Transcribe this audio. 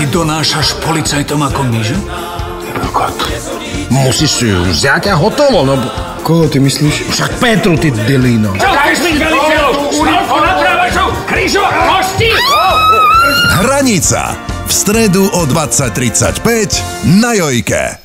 Ty donášaš policajtom ako myžu? Musíš si ju vziať a hotovo, no... Koho ty myslíš? Však Petru, ty delíno. Čo chceš byť veliteľ? Stovku naprávačov, kryžo a kosti! Hranica. V stredu o 20:35 na Jojke.